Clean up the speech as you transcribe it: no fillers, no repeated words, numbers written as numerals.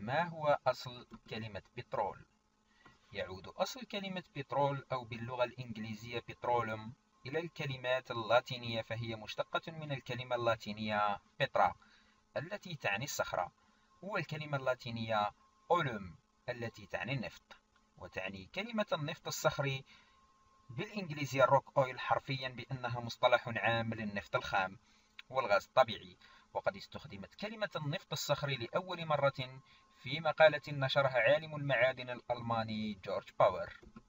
ما هو أصل كلمة بترول؟ يعود أصل كلمة بترول أو باللغة الإنجليزية بترولوم إلى الكلمات اللاتينية، فهي مشتقة من الكلمة اللاتينية بترا التي تعني الصخرة، والكلمة اللاتينية أولوم التي تعني النفط. وتعني كلمة النفط الصخري بالإنجليزية الروك أويل حرفيا بأنها مصطلح عام للنفط الخام والغاز الطبيعي. وقد استخدمت كلمة النفط الصخري لأول مرة في مقالة نشرها عالم المعادن الألماني جورج باور.